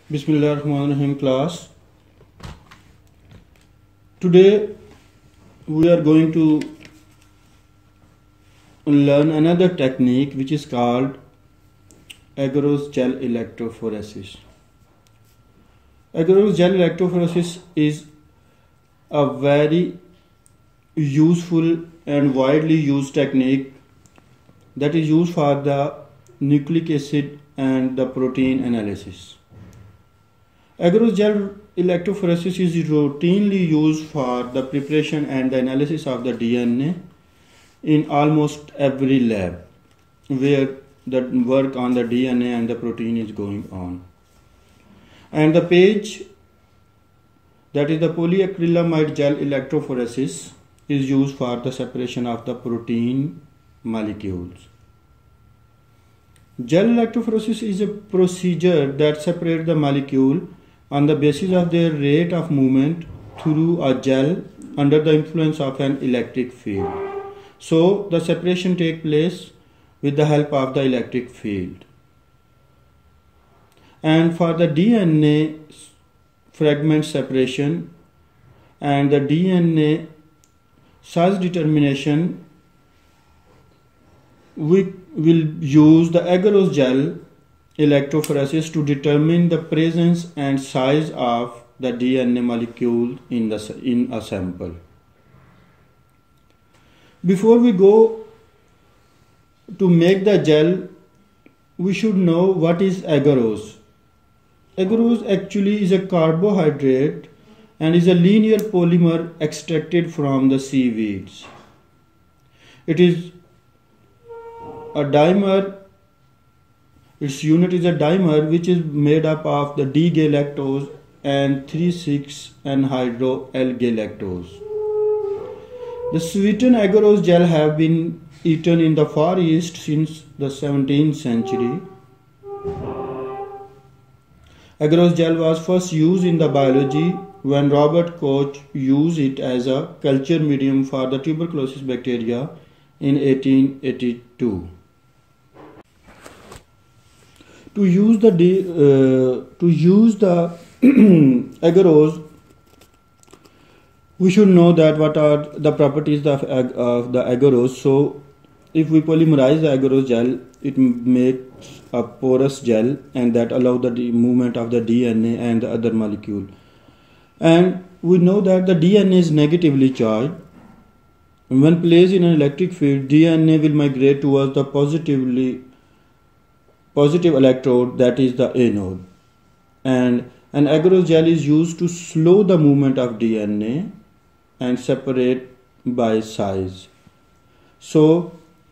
Bismillahirrahmanirrahim class. Today we are going to learn another technique which is called agarose gel electrophoresis. Agarose gel electrophoresis is a very useful and widely used technique that is used for the nucleic acid and the protein analysis. Agarose gel electrophoresis is routinely used for the preparation and the analysis of the DNA in almost every lab where the work on the DNA and the protein is going on. And the page, that is the polyacrylamide gel electrophoresis, is used for the separation of the protein molecules. Gel electrophoresis is a procedure that separates the molecule on the basis of their rate of movement through a gel under the influence of an electric field. So the separation takes place with the help of the electric field. And for the DNA fragment separation and the DNA size determination, we will use the agarose gel electrophoresis to determine the presence and size of the DNA molecule in a sample. Before we go to make the gel, we should know what is agarose. Agarose actually is a carbohydrate and is a linear polymer extracted from the seaweeds. It is a dimer. Its unit is a dimer which is made up of the D-galactose and 3,6-anhydro-L-galactose. The sweetened agarose gel have been eaten in the Far East since the 17th century. Agarose gel was first used in the biology when Robert Koch used it as a culture medium for the tuberculosis bacteria in 1882. To use the agarose, we should know that what are the properties of the agarose. So, if we polymerize the agarose gel, it makes a porous gel, and that allows the movement of the DNA and the other molecule. And we know that the DNA is negatively charged. When placed in an electric field, DNA will migrate towards the positive electrode, that is the anode. And an agarose gel is used to slow the movement of DNA and separate by size. So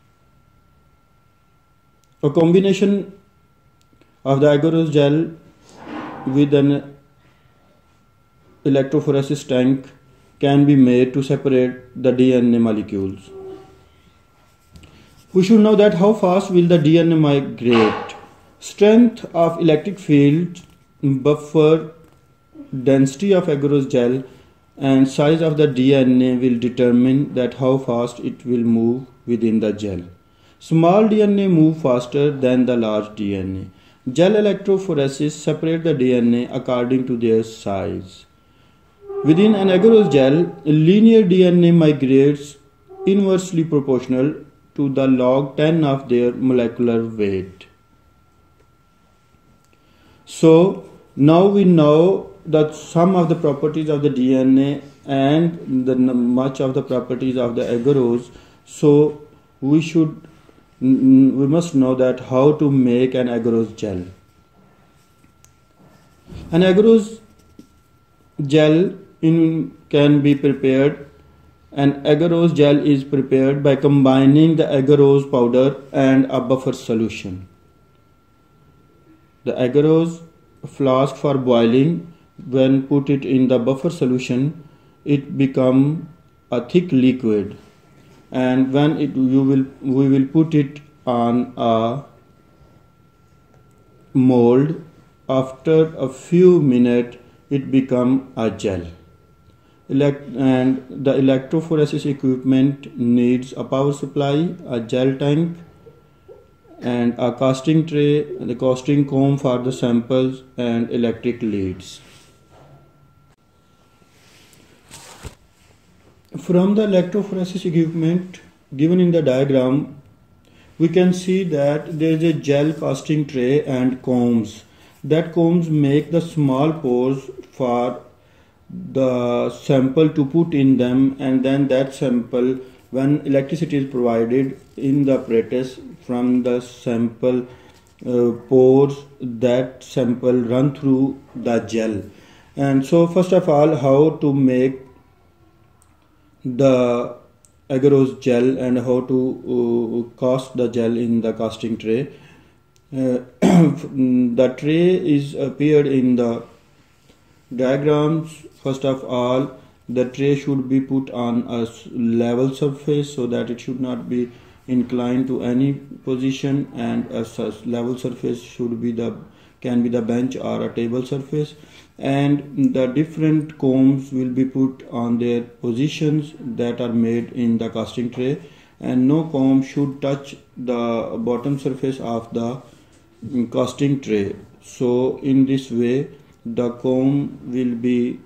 a combination of the agarose gel with an electrophoresis tank can be made to separate the DNA molecules. We should know that how fast will the DNA migrate. Strength of electric field, buffer, density of agarose gel and size of the DNA will determine that how fast it will move within the gel. Small DNA move faster than the large DNA. Gel electrophoresis separate the DNA according to their size. Within an agarose gel, linear DNA migrates inversely proportional to the log 10 of their molecular weight. So now we know that some of the properties of the DNA and much of the properties of the agarose. So we must know that how to make an agarose gel. An agarose gel can be prepared. An agarose gel is prepared by combining the agarose powder and a buffer solution. The agarose flask for boiling, when put it in the buffer solution, it becomes a thick liquid, and when we will put it on a mold, after a few minutes it becomes a gel. And the electrophoresis equipment needs a power supply, a gel tank, and a casting tray, the casting comb for the samples, and electric leads. From the electrophoresis equipment given in the diagram, we can see that there is a gel casting tray and combs. That combs make the small pores for the sample to put in them, and then that sample, when electricity is provided in the apparatus from the sample pores, that sample run through the gel. And so first of all, how to make the agarose gel and how to cast the gel in the casting tray. The tray is appeared in the diagrams. First of all, the tray should be put on a level surface so that it should not be inclined to any position, and a level surface should be can be the bench or a table surface, and the different combs will be put on their positions that are made in the casting tray, and no comb should touch the bottom surface of the casting tray. So in this way the comb will be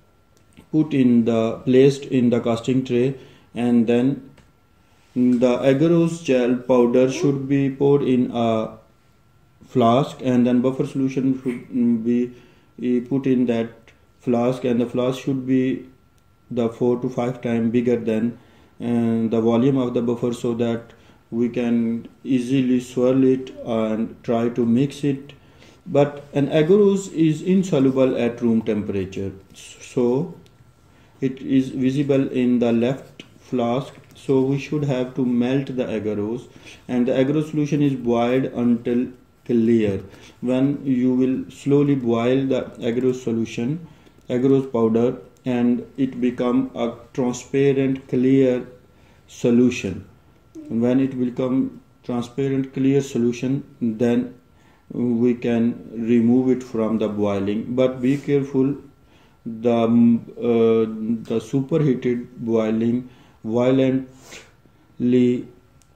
placed in the casting tray, and then the agarose gel powder should be poured in a flask, and then buffer solution should be put in that flask, and the flask should be the 4 to 5 times bigger than the volume of the buffer, so that we can easily swirl it and try to mix it. But an agarose is insoluble at room temperature, so it is visible in the left flask. So we should have to melt the agarose, and the agarose solution is boiled until clear. When you will slowly boil the agarose solution, agarose powder, and it become a transparent clear solution. When it will become transparent clear solution, then we can remove it from the boiling. But be careful, the superheated boiling violently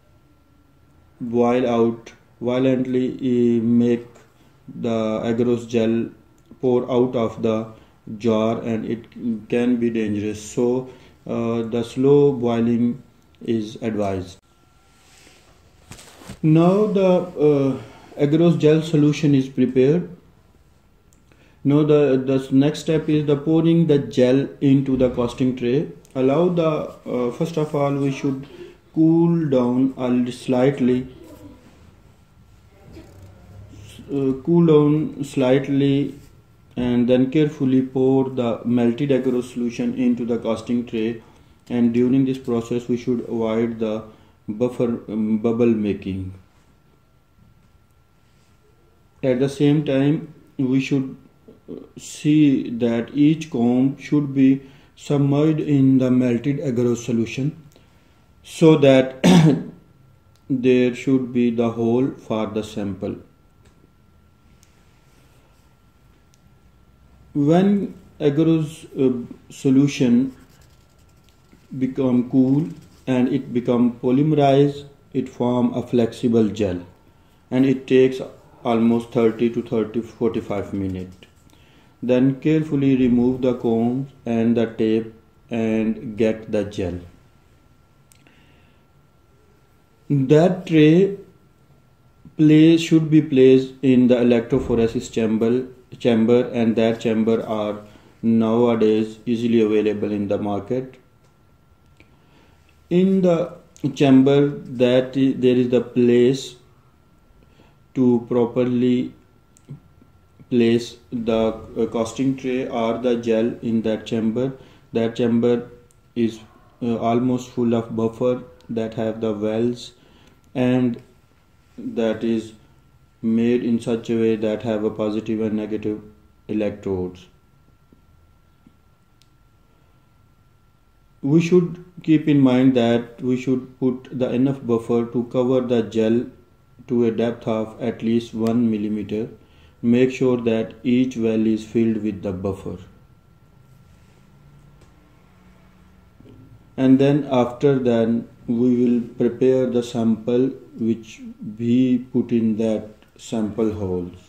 make the agarose gel pour out of the jar, and it can be dangerous. So the slow boiling is advised. Now the agarose gel solution is prepared. Now the next step is the pouring the gel into the casting tray. Allow the first of all we should cool down slightly, and then carefully pour the melted agarose solution into the casting tray. And during this process we should avoid the bubble making. At the same time, we should see that each comb should be submerged in the melted agarose solution, so that there should be the hole for the sample. When agarose solution become cool and it become polymerized, it form a flexible gel, and it takes almost 30 to 45 minutes. Then carefully remove the combs and the tape and get the gel. That tray should be placed in the electrophoresis chamber, and that chamber are nowadays easily available in the market. In the chamber there is the place to properly place the casting tray or the gel in that chamber. That chamber is almost full of buffer that have the wells, and that is made in such a way that have a positive and negative electrodes. We should keep in mind that we should put the enough buffer to cover the gel to a depth of at least 1 millimeter. Make sure that each well is filled with the buffer. And then after that we will prepare the sample which we put in that sample holes.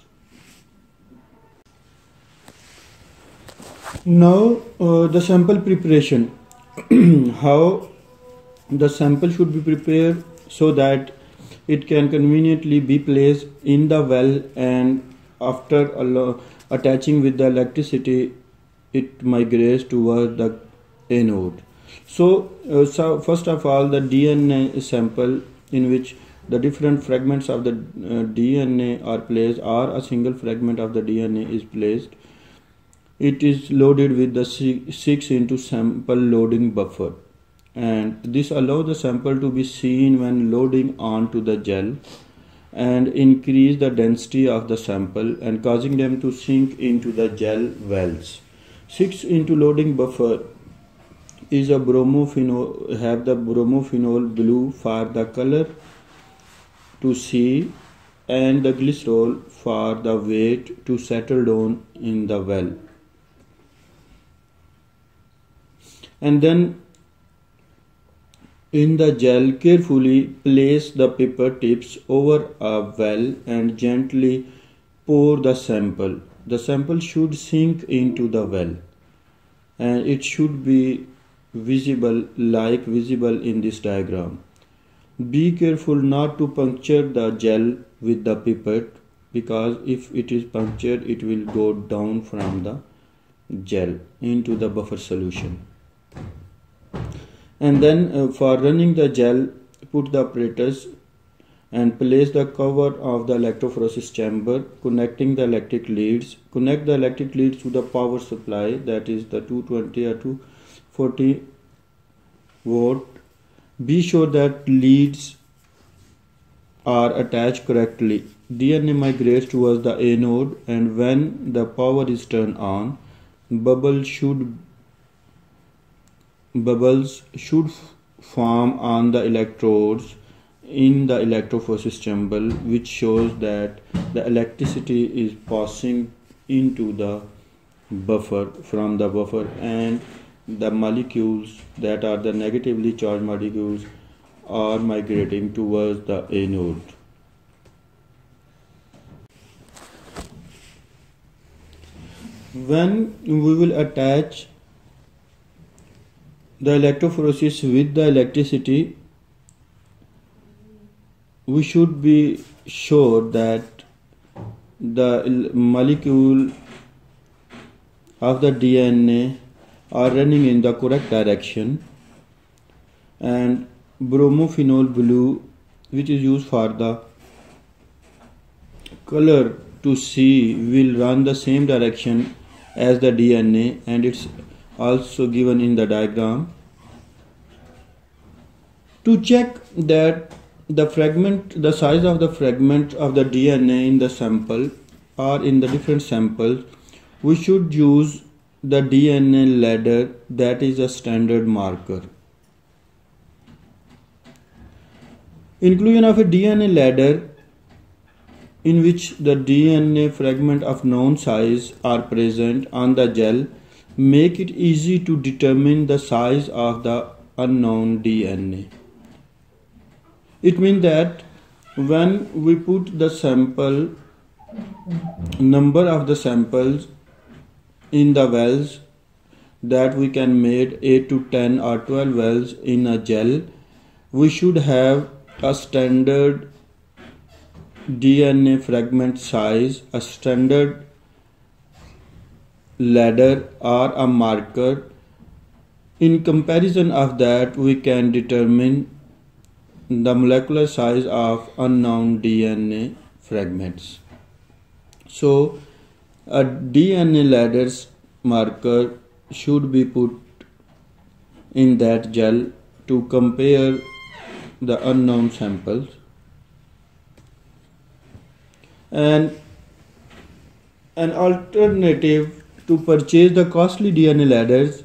Now the sample preparation. How the sample should be prepared so that it can conveniently be placed in the well, and after attaching with the electricity it migrates towards the anode. So first of all, the DNA sample, in which the different fragments of the DNA are placed, or a single fragment of the DNA is placed. It is loaded with the 6 into sample loading buffer, and this allows the sample to be seen when loading onto the gel and increase the density of the sample and causing them to sink into the gel wells. 6 into loading buffer is a bromophenol, have the bromophenol blue for the color to see, and the glycerol for the weight to settle down in the well. And then in the gel, carefully place the paper tips over a well and gently pour the sample. The sample should sink into the well, and it should be visible in this diagram. Be careful not to puncture the gel with the pipette, because if it is punctured it will go down from the gel into the buffer solution. And then for running the gel, put the apparatus and place the cover of the electrophoresis chamber, connecting the electric leads. Connect the electric leads to the power supply, that is the 220 or 240 volt. Be sure that leads are attached correctly. DNA migrates towards the anode, and when the power is turned on, bubbles should form on the electrodes in the electrophoresis chamber, which shows that the electricity is passing into the buffer from the buffer, and the molecules that are the negatively charged molecules are migrating towards the anode. When we will attach the electrophoresis with the electricity, we should be sure that the molecule of the DNA are running in the correct direction, and bromophenol blue, which is used for the color to see, will run the same direction as the DNA, and it's also given in the diagram. To check that the size of the fragment of the DNA in the sample or in the different samples, we should use the DNA ladder, that is a standard marker. Inclusion of a DNA ladder in which the DNA fragment of known size are present on the gel make it easy to determine the size of the unknown DNA. It means that when we put the sample, number of the samples in the wells, that we can make 8 to 10 or 12 wells in a gel, we should have a standard DNA fragment size, a standard ladder or a marker. In comparison of that, we can determine the molecular size of unknown DNA fragments. So a DNA ladder's marker should be put in that gel to compare the unknown samples. And an alternative to purchase the costly DNA ladders,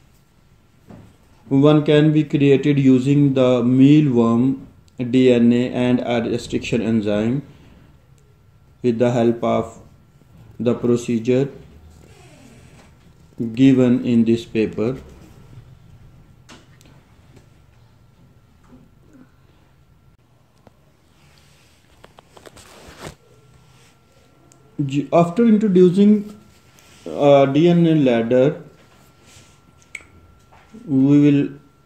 one can be created using the mealworm DNA and a restriction enzyme with the help of the procedure given in this paper. After introducing DNA ladder, we will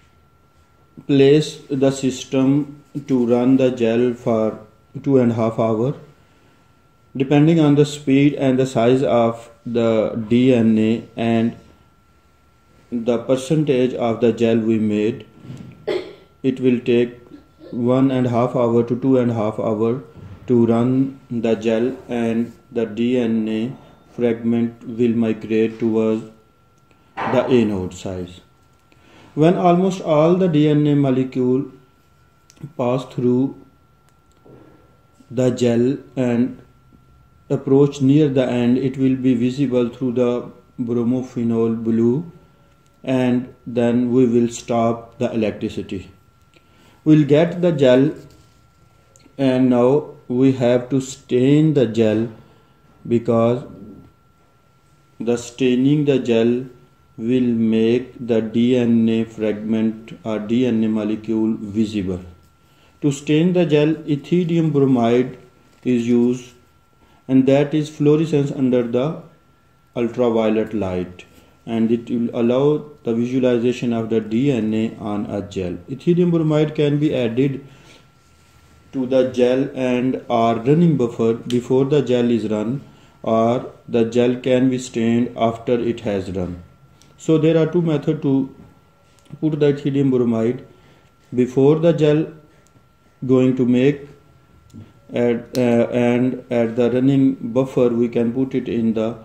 place the system to run the gel for 2.5 hours. Depending on the speed and the size of the DNA and the percentage of the gel we made, it will take 1.5 hours to 2.5 hours to run the gel, and the DNA fragment will migrate towards the anode size. When almost all the DNA molecule pass through the gel and approach near the end, it will be visible through the bromophenol blue, and then we will stop the electricity. We'll get the gel, and now we have to stain the gel, because the staining the gel will make the DNA fragment or DNA molecule visible. To stain the gel, ethidium bromide is used, and that is fluorescence under the ultraviolet light, and it will allow the visualization of the DNA on a gel. Ethidium bromide can be added to the gel and or running buffer before the gel is run, or the gel can be stained after it has run. So there are two methods to put the ethidium bromide: before the gel going to make, and at the running buffer we can put it in the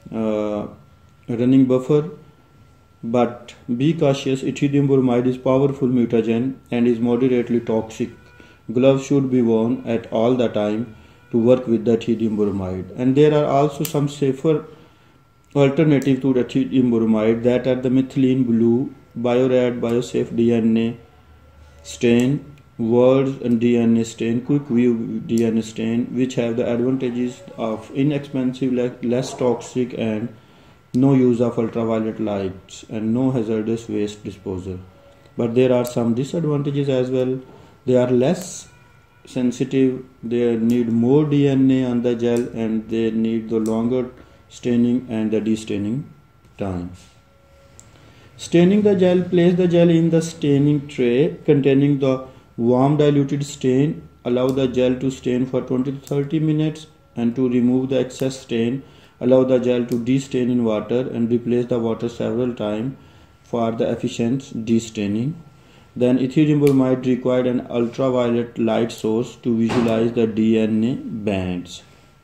running buffer. But be cautious, ethidium bromide is powerful mutagen and is moderately toxic. Gloves should be worn at all the time to work with the ethidium bromide. And there are also some safer alternative to the ethidium bromide, that are the methylene blue, Biorad BioSafe DNA stain, Words and DNA stain, Quick View DNA stain, which have the advantages of inexpensive, less toxic, and no use of ultraviolet lights and no hazardous waste disposal. But there are some disadvantages as well. They are less sensitive, they need more DNA on the gel, and they need the longer staining and the destaining time. Staining the gel: place the gel in the staining tray containing the warm diluted stain. Allow the gel to stain for 20 to 30 minutes, and to remove the excess stain, allow the gel to destain in water and replace the water several times for the efficient destaining. Then ethidium bromide required an ultraviolet light source to visualize the DNA bands.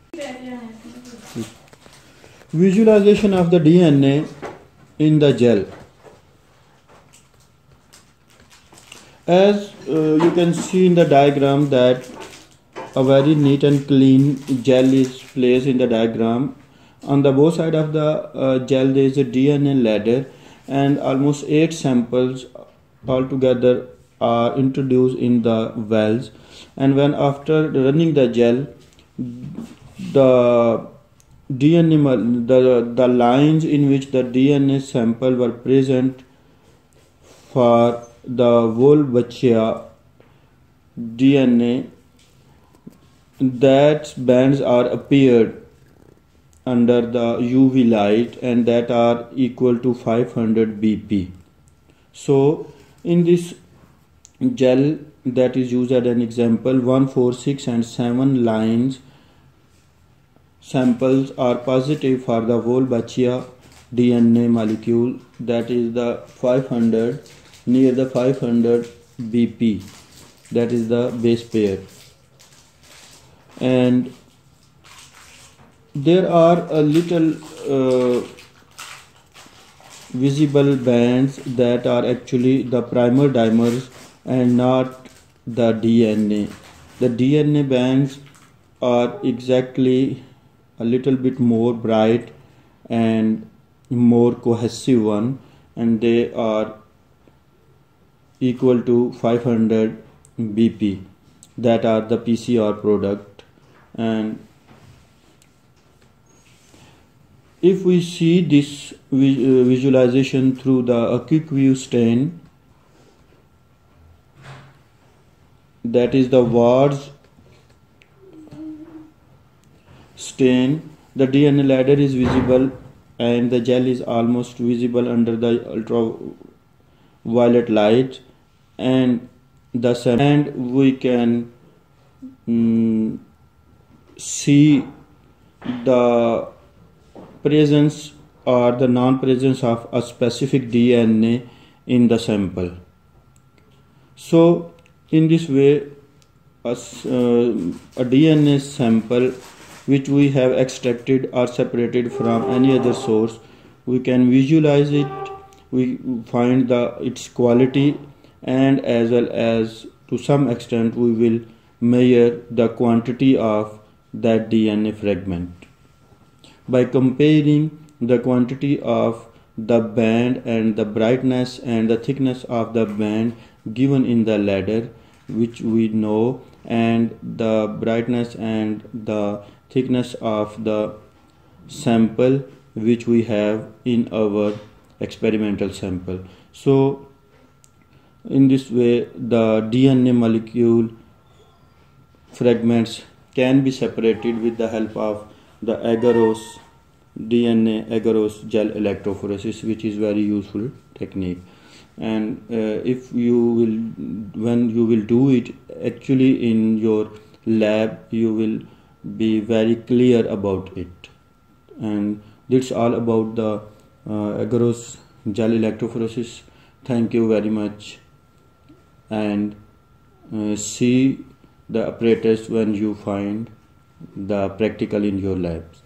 Visualization of the DNA in the gel. As you can see in the diagram that a very neat and clean gel is placed in the diagram. On the both side of the gel there is a DNA ladder, and almost 8 samples altogether are introduced in the wells. And when after running the gel, the DNA, the lines in which the DNA sample were present for the Wolbachia DNA, that bands are appeared under the UV light, and that are equal to 500 BP. So in this gel that is used as an example, 1, 4, 6 and 7 lines samples are positive for the Wolbachia DNA molecule, that is the 500, near the 500 BP, that is the base pair. And there are a little visible bands that are actually the primer dimers and not the DNA. The DNA bands are exactly a little bit more bright and more cohesive one, and they are equal to 500 BP, that are the PCR product. And if we see this visualization through the quick view stain, that is the Wards stain, The DNA ladder is visible and the gel is almost visible under the ultraviolet light, and we can see the presence or the non-presence of a specific DNA in the sample. So in this way, a DNA sample which we have extracted or separated from any other source, we can visualize it, we find its quality, and as well as to some extent we will measure the quantity of that DNA fragment by comparing the quantity of the band and the brightness and the thickness of the band given in the ladder, which we know, and the brightness and the thickness of the sample which we have in our experimental sample. So in this way the DNA molecule fragments can be separated with the help of the agarose agarose gel electrophoresis, which is very useful technique. And if you will, when you will do it actually in your lab, you will be very clear about it. And that's all about the agarose gel electrophoresis. Thank you very much, and see the apparatus when you find the practical in your labs.